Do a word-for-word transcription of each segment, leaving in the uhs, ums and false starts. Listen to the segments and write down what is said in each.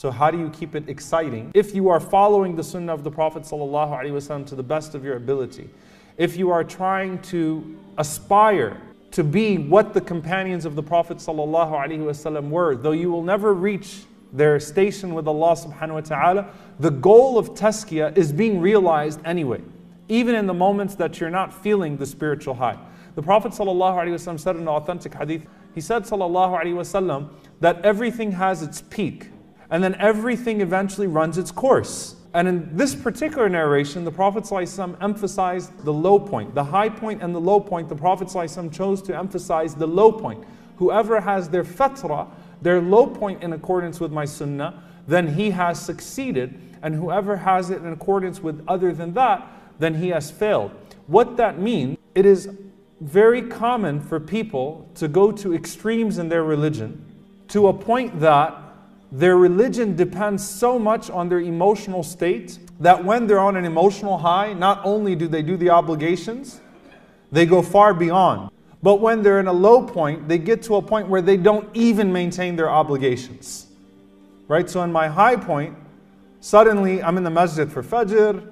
So how do you keep it exciting? If you are following the sunnah of the Prophet ﷺ to the best of your ability, if you are trying to aspire to be what the companions of the Prophet ﷺ were, though you will never reach their station with Allah subhanahu wa ta'ala, the goal of tazkiyah is being realized anyway, even in the moments that you're not feeling the spiritual high. The Prophet ﷺ said in an authentic hadith, he said ﷺ that everything has its peak, and then everything eventually runs its course. And in this particular narration, the Prophet ﷺ emphasized the low point. The high point and the low point, the Prophet ﷺ chose to emphasize the low point. Whoever has their fatra, their low point in accordance with my sunnah, then he has succeeded. And whoever has it in accordance with other than that, then he has failed. What that means, it is very common for people to go to extremes in their religion to a point that their religion depends so much on their emotional state that when they're on an emotional high, not only do they do the obligations, they go far beyond. But when they're in a low point, they get to a point where they don't even maintain their obligations. Right? So in my high point, suddenly I'm in the masjid for Fajr,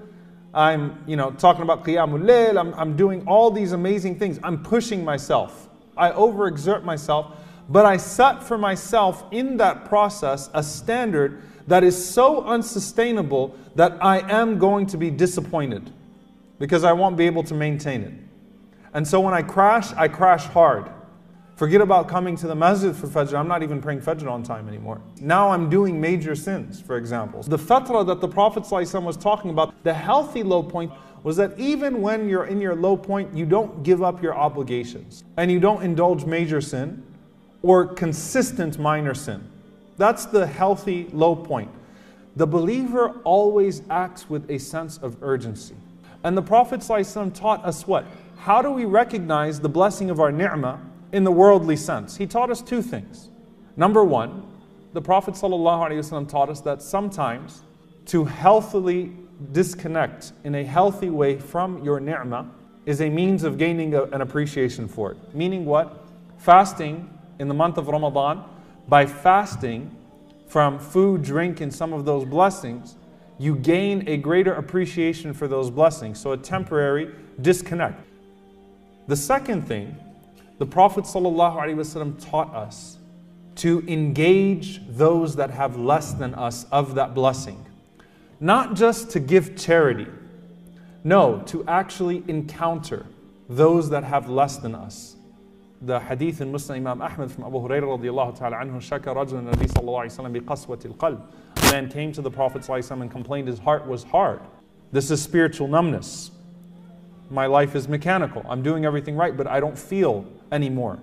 I'm you know, talking about Qiyamul Layl, I'm, I'm doing all these amazing things. I'm pushing myself. I overexert myself. But I set for myself in that process a standard that is so unsustainable that I am going to be disappointed because I won't be able to maintain it. And so when I crash, I crash hard. Forget about coming to the masjid for Fajr. I'm not even praying Fajr on time anymore. Now I'm doing major sins, for example. The fatra that the Prophet ﷺ was talking about, the healthy low point, was that even when you're in your low point, you don't give up your obligations and you don't indulge major sin or consistent minor sin. That's the healthy low point. The believer always acts with a sense of urgency. And the Prophet ﷺ taught us what? How do we recognize the blessing of our ni'mah in the worldly sense? He taught us two things. Number one, the Prophet ﷺ taught us that sometimes to healthily disconnect in a healthy way from your ni'mah is a means of gaining a, an appreciation for it. Meaning what? Fasting in the month of Ramadan, by fasting from food, drink, and some of those blessings, you gain a greater appreciation for those blessings. So a temporary disconnect. The second thing, the Prophet ﷺ taught us to engage those that have less than us of that blessing. Not just to give charity, no, to actually encounter those that have less than us. The hadith in Muslim Imam Ahmad from Abu Hurairah radiallahu ta'ala anhu, shaka rajul nabi sallallahu alayhi wa sallam bi qaswati al-qalb. A man came to the Prophet sallallahu alayhi wa sallam and complained his heart was hard. This is spiritual numbness. My life is mechanical. I'm doing everything right, but I don't feel anymore.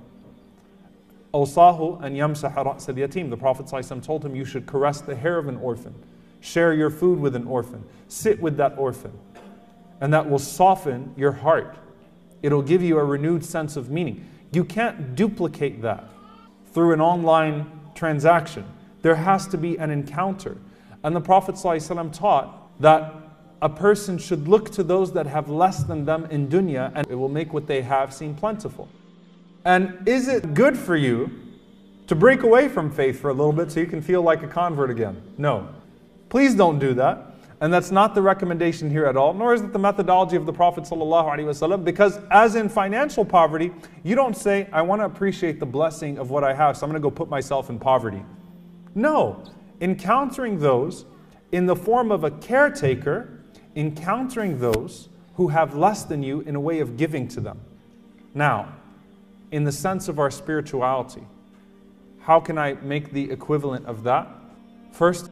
Awsahu an yamsaha ra's al-yatim. The Prophet sallallahu alayhi wa sallam told him you should caress the hair of an orphan. Share your food with an orphan. Sit with that orphan. And that will soften your heart. It'll give you a renewed sense of meaning. You can't duplicate that through an online transaction. There has to be an encounter. And the Prophet ﷺ taught that a person should look to those that have less than them in dunya, and it will make what they have seem plentiful. And is it good for you to break away from faith for a little bit so you can feel like a convert again? No. Please don't do that. And that's not the recommendation here at all, nor is it the methodology of the Prophet ﷺ, because as in financial poverty, you don't say, I want to appreciate the blessing of what I have, so I'm going to go put myself in poverty. No. Encountering those in the form of a caretaker, encountering those who have less than you in a way of giving to them. Now, in the sense of our spirituality, how can I make the equivalent of that? First,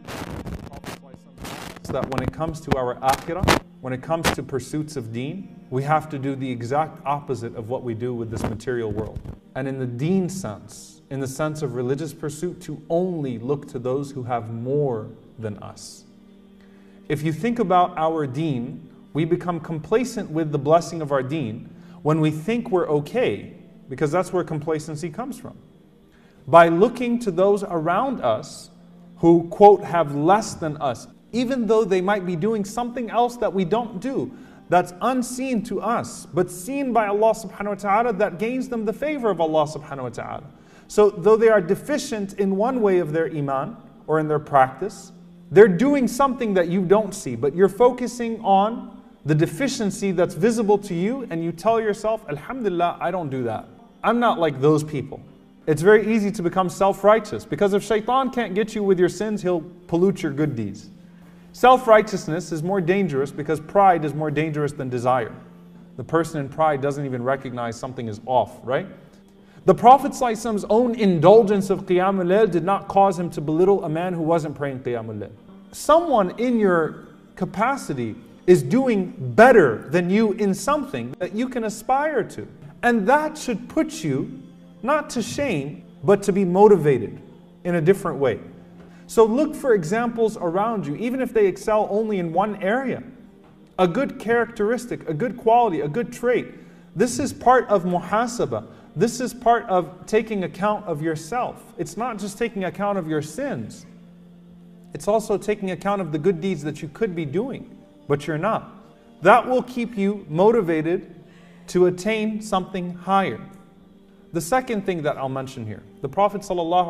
that when it comes to our akhirah, when it comes to pursuits of deen, we have to do the exact opposite of what we do with this material world. And in the deen sense, in the sense of religious pursuit, to only look to those who have more than us. If you think about our deen, we become complacent with the blessing of our deen when we think we're okay, because that's where complacency comes from. By looking to those around us who, quote, have less than us, even though they might be doing something else that we don't do, that's unseen to us, but seen by Allah subhanahu wa ta'ala, that gains them the favor of Allah subhanahu wa ta'ala. So though they are deficient in one way of their iman, or in their practice. They're doing something that you don't see, but you're focusing on the deficiency that's visible to you, and you tell yourself, Alhamdulillah, I don't do that. I'm not like those people. It's very easy to become self-righteous, because if shaitan can't get you with your sins, he'll pollute your good deeds. Self-righteousness is more dangerous because pride is more dangerous than desire. The person in pride doesn't even recognize something is off, right? The Prophet ﷺ's own indulgence of Qiyamul Layl did not cause him to belittle a man who wasn't praying Qiyamul Layl. Someone in your capacity is doing better than you in something that you can aspire to. And that should put you not to shame, but to be motivated in a different way. So look for examples around you, even if they excel only in one area. A good characteristic, a good quality, a good trait. This is part of muhasabah. This is part of taking account of yourself. It's not just taking account of your sins. It's also taking account of the good deeds that you could be doing, but you're not. That will keep you motivated to attain something higher. The second thing that I'll mention here, the Prophet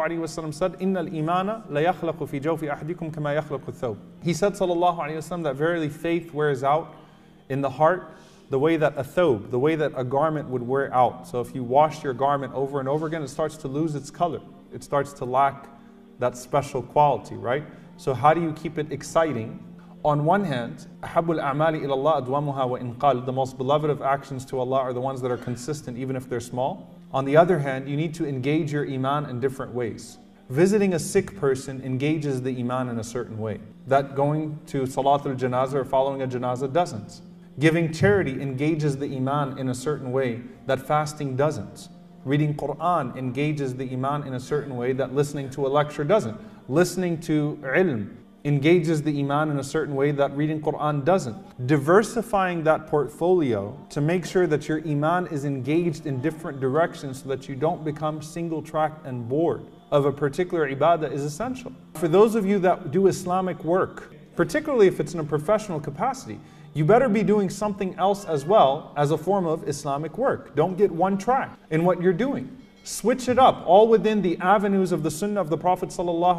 ﷺ said, "Inna al-imana la yakhlaqu fi jawfi ahadikum kama yakhlaqu ath-thawb." He said, sallallahu alaihi wasallam, that verily faith wears out in the heart the way that a thobe, the way that a garment would wear out. So if you wash your garment over and over again, it starts to lose its color. It starts to lack that special quality, right? So how do you keep it exciting? On one hand, أَحَبُّ الْأَعْمَالِ إِلَى اللَّهِ أَدْوَمُهَا وَإِنْ قَلَّ. The most beloved of actions to Allah are the ones that are consistent, even if they're small. On the other hand, you need to engage your iman in different ways. Visiting a sick person engages the iman in a certain way that going to Salatul Janazah or following a Janazah doesn't. Giving charity engages the iman in a certain way that fasting doesn't. Reading Quran engages the iman in a certain way that listening to a lecture doesn't. Listening to ilm engages the iman in a certain way that reading Quran doesn't. Diversifying that portfolio to make sure that your iman is engaged in different directions so that you don't become single-tracked and bored of a particular ibadah is essential. For those of you that do Islamic work, particularly if it's in a professional capacity, you better be doing something else as well as a form of Islamic work. Don't get one track in what you're doing. Switch it up, all within the avenues of the sunnah of the Prophet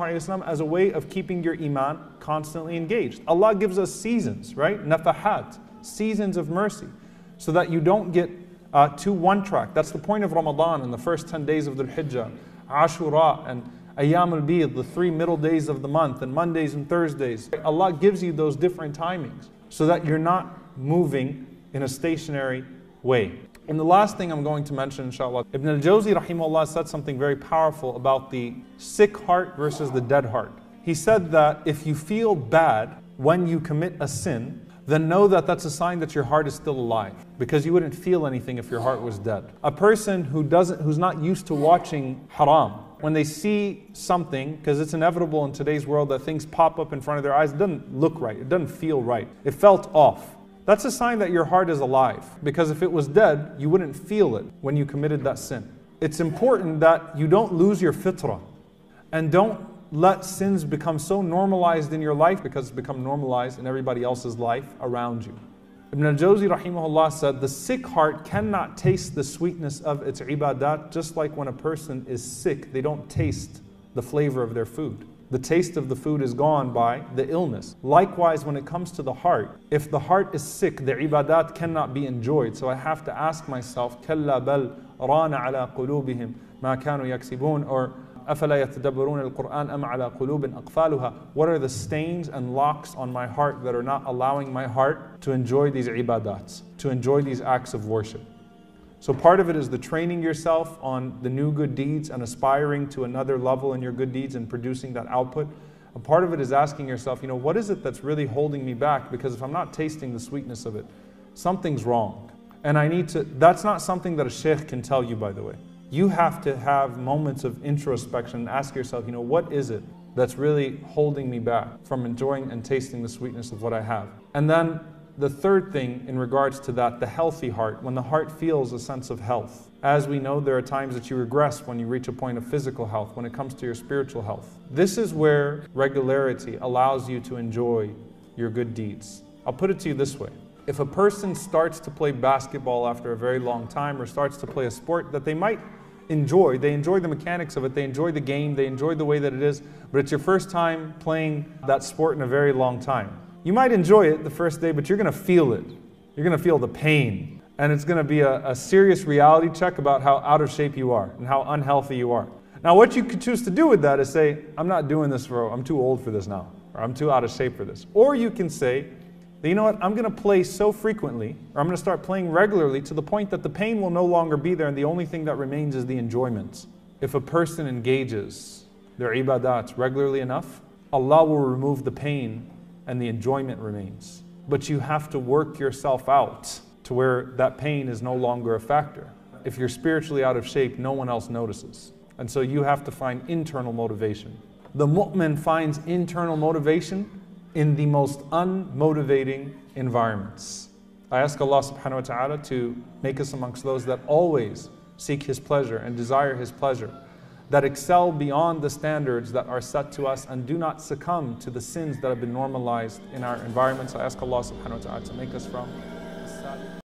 ﷺ as a way of keeping your iman constantly engaged. Allah gives us seasons, right? Nafahat, seasons of mercy, so that you don't get uh, too one track. That's the point of Ramadan and the first ten days of Dhul Hijjah, Ashura and Ayyam al-Bid, the three middle days of the month, and Mondays and Thursdays. Allah gives you those different timings so that you're not moving in a stationary way. And the last thing I'm going to mention, inshallah, Ibn al-Jawzi rahimahullah said something very powerful about the sick heart versus the dead heart. He said that if you feel bad when you commit a sin, then know that that's a sign that your heart is still alive, because you wouldn't feel anything if your heart was dead. A person who doesn't, who's not used to watching haram, when they see something, because it's inevitable in today's world that things pop up in front of their eyes, it doesn't look right, it doesn't feel right, it felt off. That's a sign that your heart is alive, because if it was dead, you wouldn't feel it when you committed that sin. It's important that you don't lose your fitrah, and don't let sins become so normalized in your life because it's become normalized in everybody else's life around you. Ibn al-Jawzi rahimahullah said, the sick heart cannot taste the sweetness of its ibadat, just like when a person is sick, they don't taste the flavor of their food. The taste of the food is gone by the illness. Likewise, when it comes to the heart, if the heart is sick, the ibadat cannot be enjoyed. So I have to ask myself, كَلَّا بَلْ رَانَ عَلَى قُلُوبِهِمْ مَا كَانُوا يَكْسِبُونَ, or أَفَلَا يَتَدَبَّرُونَ الْقُرْآنَ أَمْ عَلَى قُلُوبٍ أَقْفَالُهَا. What are the stains and locks on my heart that are not allowing my heart to enjoy these ibadats, to enjoy these acts of worship? So part of it is the training yourself on the new good deeds and aspiring to another level in your good deeds and producing that output. A part of it is asking yourself, you know, what is it that's really holding me back? Because if I'm not tasting the sweetness of it, something's wrong. And I need to, that's not something that a sheikh can tell you, by the way. You have to have moments of introspection and ask yourself, you know, what is it that's really holding me back from enjoying and tasting the sweetness of what I have? And then the third thing in regards to that, the healthy heart, when the heart feels a sense of health. As we know, there are times that you regress when you reach a point of physical health, when it comes to your spiritual health. This is where regularity allows you to enjoy your good deeds. I'll put it to you this way. If a person starts to play basketball after a very long time, or starts to play a sport that they might enjoy. They enjoy the mechanics of it, they enjoy the game, they enjoy the way that it is, but it's your first time playing that sport in a very long time. You might enjoy it the first day, but you're going to feel it. You're going to feel the pain. And it's going to be a, a serious reality check about how out of shape you are and how unhealthy you are. Now, what you could choose to do with that is say, I'm not doing this for, I'm too old for this now, or I'm too out of shape for this. Or you can say, you know what, I'm going to play so frequently, or I'm going to start playing regularly to the point that the pain will no longer be there and the only thing that remains is the enjoyment. If a person engages their ibadat regularly enough, Allah will remove the pain and the enjoyment remains. But you have to work yourself out to where that pain is no longer a factor. If you're spiritually out of shape, no one else notices. And so you have to find internal motivation. The mu'min finds internal motivation in the most unmotivating environments. I ask Allah subhanahu wa ta'ala to make us amongst those that always seek His pleasure and desire His pleasure, that excel beyond the standards that are set to us and do not succumb to the sins that have been normalized in our environments. I ask Allah subhanahu wa ta'ala to make us from